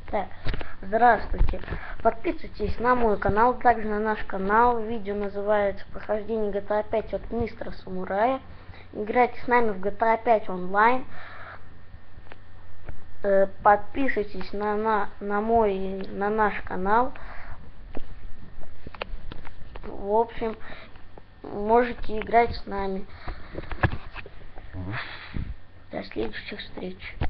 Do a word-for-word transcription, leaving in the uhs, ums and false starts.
Так, здравствуйте. Подписывайтесь на мой канал, также на наш канал. Видео называется «Прохождение джи ти эй пять от мистера Самурая». Играйте с нами в джи ти эй пять онлайн. Подписывайтесь на, на, на мой, на наш канал. В общем, можете играть с нами. До следующих встреч.